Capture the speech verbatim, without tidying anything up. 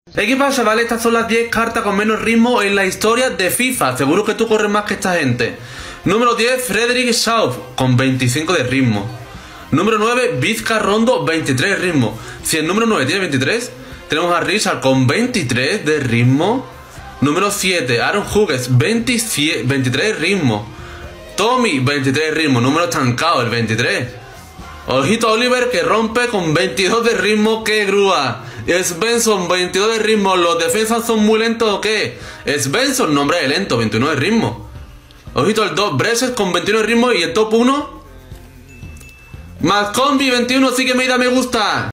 ¿Qué pasa, vale? Estas son las diez cartas con menos ritmo en la historia de FIFA. Seguro que tú corres más que esta gente. Número diez, Frederick Schaub, con veinticinco de ritmo. Número nueve, Vizca Rondo, veintitrés de ritmo. Si el número nueve tiene veintitrés, tenemos a Richard con veintitrés de ritmo. Número siete, Aaron Hughes, veintitrés de ritmo. Tommy, veintitrés de ritmo. Número estancado, el veintitrés. Ojito Oliver, que rompe con veintidós de ritmo. ¡Qué grúa! Svensson, veintidós de ritmo. ¿Los defensas son muy lentos o qué? Svensson, nombre de lento, veintiuno de ritmo. Ojito el dos, Breses con veintiuno de ritmo. Y el top uno, Mascombi, veintiuno, sí que me da me gusta.